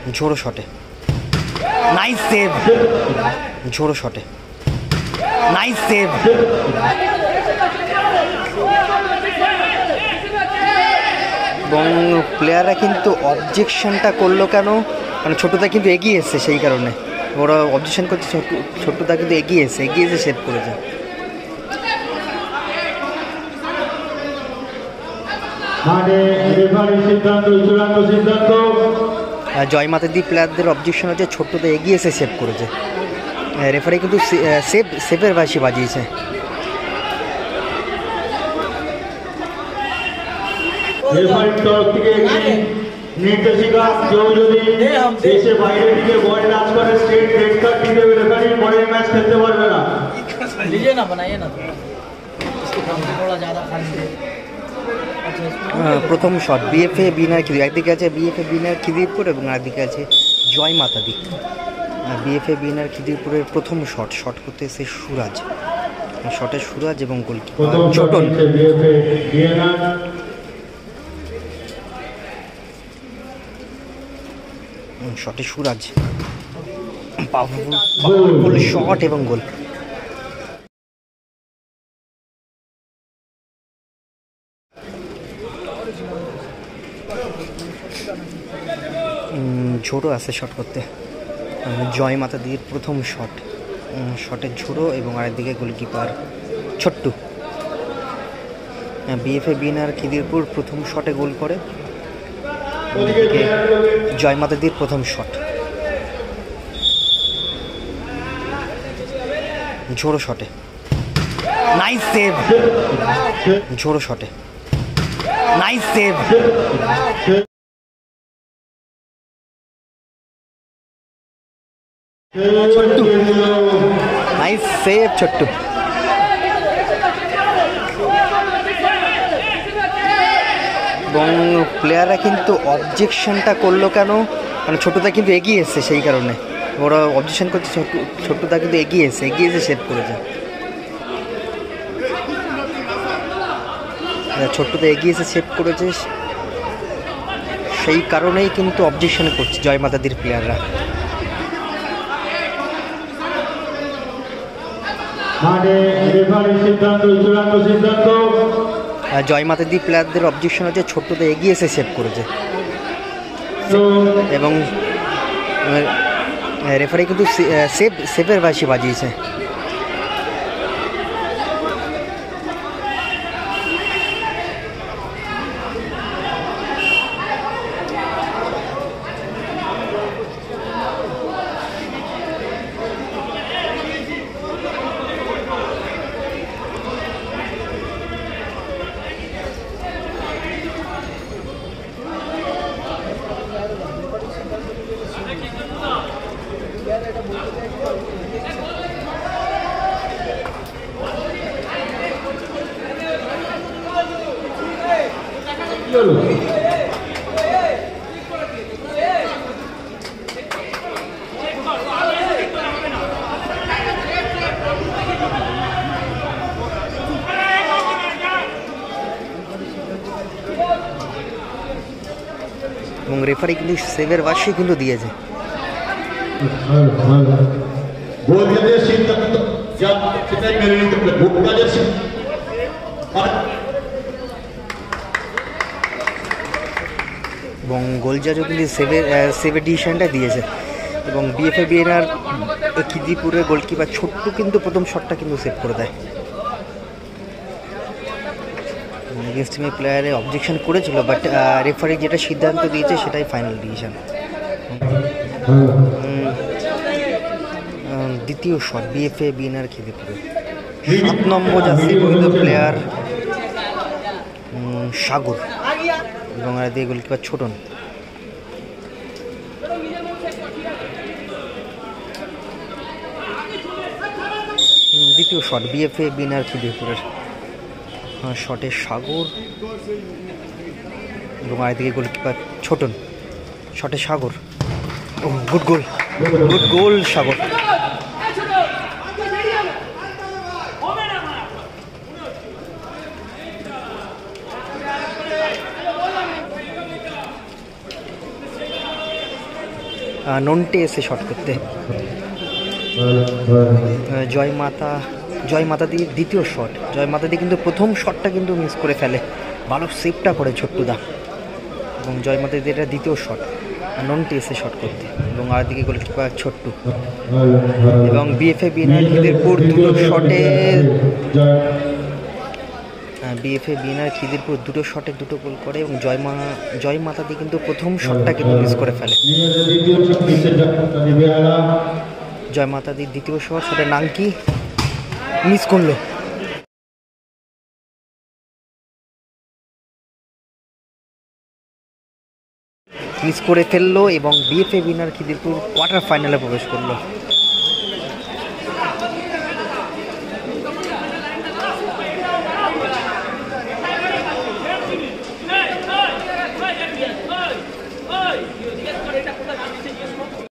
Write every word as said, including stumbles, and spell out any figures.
ঝোড়ো শটে, nice save, ঝোড়ো শটে, নাইস সেভ। এবং প্লেয়াররা কিন্তু অবজেকশনটা করলো কেন, মানে ছোটদা কিন্তু এগিয়ে এসছে, সেই কারণে ওরা অবজেকশন করছে। ছোটদা কিন্তু এগিয়ে এসছে, এগিয়ে এসে সেভ করেছে। জয়মাতাদি প্লেয়ারদের অবজেকশন হচ্ছে ছোটদা এগিয়ে এসে সেভ করেছে। রেফারি কিন্তু সেভ সেভের বাসি বাজিয়েছে। নির্দেশিকা কেউ যদি দেশে বাইরে থেকে বল টাচ করে স্ট্রেট রেড কার্ড দিতে হবে, রেফারি পরের ম্যাচ খেলতে পারবে না। लीजिए ना, बनाइए ना थोड़ा ज़्यादा। প্রথম শট বিএফএ বিনার খিদির, একদিকে আছে বিএফএ বিনার খিদিরপুর এবং আরেকদিকে আছে জয় মাতাদি। বিএফএ বিনার খিদিরপুরের প্রথম শট শট করতে এসে সুরাজ, শটে সুরাজ এবং গোলকিপার ছোটন। শটে সুরাজ, পাওয়ারফুল শট এবং গোল। ঝোড়ো আছে শট করতে, জয় মাতাদির প্রথম শট, শটের ঝোড়ো এবং আরেকদিকে goalkeeper Chhottu. BFA BNR Khidirpur প্রথম শটে গোল করে, জয় মাতাদির প্রথম শট, ঝোড়ো শটে, নাইস সেভ, ঝোড়ো শটে, nice save. Chhottu, nice save Chhottu. এবং প্লেয়াররা কিন্তু অবজেকশনটা করলো কেন, মানে ছোটদা কিন্তু এগিয়ে এসছে, সেই কারণে ওরা অবজেকশন করছে। ছোটদা কিন্তু এগিয়ে এসছে, এগিয়ে এসে সেভ করেছে। ছোট্টদা এগিয়ে এসে সেভ করেছে, সেই কারণেই কিন্তু অবজেকশন করছে জয় মাতাদির প্লেয়াররা। জয় মাতাদি প্লেয়ারদের অবজেকশন হচ্ছে ছোট্টদা এগিয়ে এসে সেভ করেছে এবং রেফারি কিন্তু সেভ সেভের বাসি বাজিয়েছে। এবং রেফারি কিন্তু সেভের বাসি কিন্তু দিয়েছে। এবং গোলজাজও কিন্তু সেভের সেভের ডিসিশনটা দিয়েছে। এবং বিএফএ বিএনআর খিদিরপুরের গোলকিপার ছোট্টু কিন্তু প্রথম শটটা কিন্তু সেভ করে দেয়। এগেনস্ট টিমের প্লেয়ারে অবজেকশন করেছিল, বাট রেফারি যেটা সিদ্ধান্ত দিয়েছে সেটাই ফাইনাল ডিসিশন। দ্বিতীয় শট বিএফএ বিএনআর খিদিরপুরে সাত নম্বর জার্সি পরিহিত প্লেয়ার সাগর এবং আর দিয়ে গোলকিপার ছোটন। দ্বিতীয় শট বিএফএ বিএনআর খিদিরপুরের শটে সাগর এবং আরেকদিকে গোলকিপার ছোটন, শটে সাগর। ও good goal, good goal Sagar. আহ, নন্টে এসে শট করতে। আহ, জয় মাতা জয় মাতা দিয়ে দ্বিতীয় শট, জয় মাতা দিয়ে কিন্তু প্রথম শটটা কিন্তু মিস করে ফেলে, ভালো সেভটা করে ছোট্টুদা। এবং জয় মাতা দিয়ে এটা দ্বিতীয় শট, নন্টে এসে শট করতে, এবং আরেকদিকে গোলকিপার ছোট্টু। এবং বিএফএ বিএনআর খিদিরপুর দুটো শটে বিএফএ বিএনআর খিদিরপুর দুটো শটে দুটো গোল করে, এবং জয় মা জয় মাতা দিয়ে কিন্তু প্রথম শটটা কিন্তু মিস করে ফেলে। জয় মাতা দিয়ে দ্বিতীয় শট, সেটা নাঙ্কি মিস করলো। মিস করে ফেললো এবং বিএফএ বিএনআর খিদিরপুর কোয়ার্টার ফাইনালে প্রবেশ করলো।